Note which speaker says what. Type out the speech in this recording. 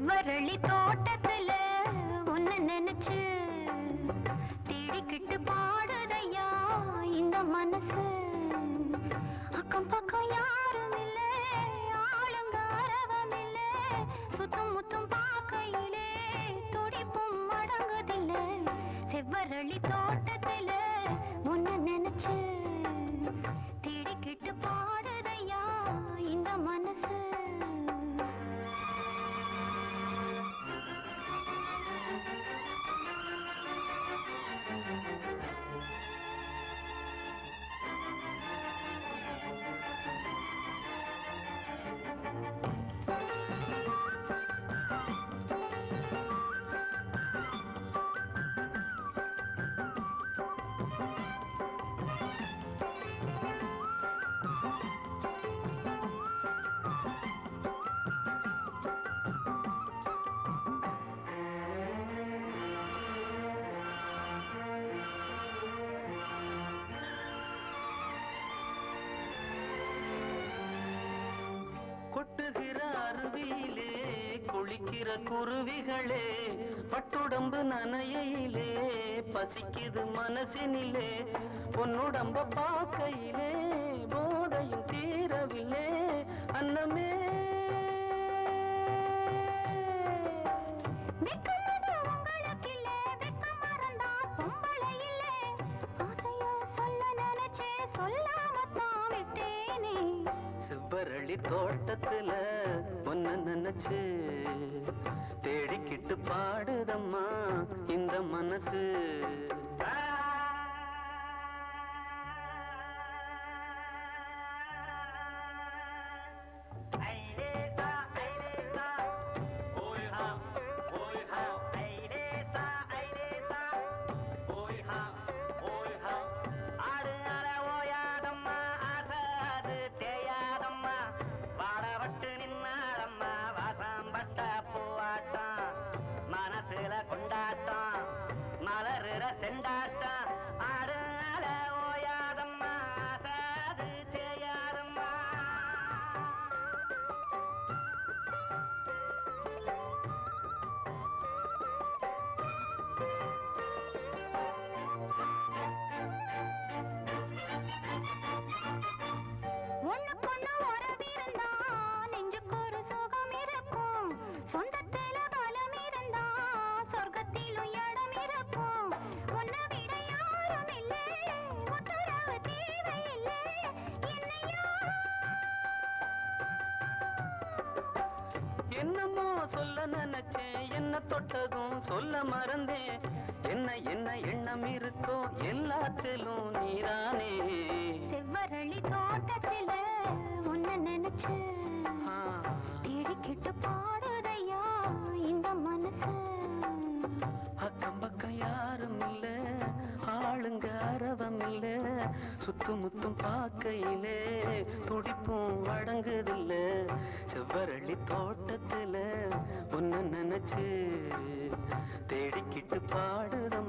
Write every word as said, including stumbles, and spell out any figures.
Speaker 1: செவ்வரளி தோட்டத்துல உன்னை நினைச்சு தேடிக்கிட்டு பாடுதையா இந்த மனசு. அக்கம் பக்கம் யாரும் இல்லை, ஆளுங்க அரவம் இல்லை, சுத்தம் முத்தம் பார்க்கையிலே துடிப்பும் அடங்குதில்லை. செவ்வரளி தோட்டத்துல உன்னை நினைச்சு தேடிக்கிட்டு பாடுதையா இந்த மனசு.
Speaker 2: கொட்டுகிற அருவியிலே குளிக்கிற குருவிகளே, பட்டுடம்பு நனையிலே பசிக்குது மனசினிலே, பொன்னுடம்ப பார்க்கையிலே போதையும் தீரவில்லை அன்னமே. செவ்வரளி தோட்டத்துல ஒன்ன நினைச்சு தேடிக்கிட்டு பாடுதம்மா இந்த மனசு. மனசுல கொண்டாட்டம் மலருற செண்டாட்டம் ஆடுனால ஓயாதம்மா சாது செய்யாதம்மா.
Speaker 1: ஒண்ணு பொண்ணு உறவிருந்தா நெஞ்சுக்கு ஒரு சுகம் இருக்கும், சொந்தத்தில்
Speaker 2: என்னமோ சொல்ல நினைச்சேன், என்ன தொட்டதும் சொல்ல மறந்தேன், என்ன என்ன எண்ணம் இருக்கோ எல்லாத்திலும் நீரானே.
Speaker 1: செவ்வரளி தோட்டத்துல உன்னை நினைச்சு தேடிக்கிட்டு பாடுதையா இந்த மனசு.
Speaker 2: அக்கம் பக்கம் யாரும் இல்ல, ஆளுங்க அரவம் இல்ல, சுத்து முத்தும் பார்க்கையிலே துடிப்பும் அடங்குதில்ல. செவ்வரளி தோட்டத்துல ஒன்ன நினைச்சு தேடிக்கிட்டு பாடுதோ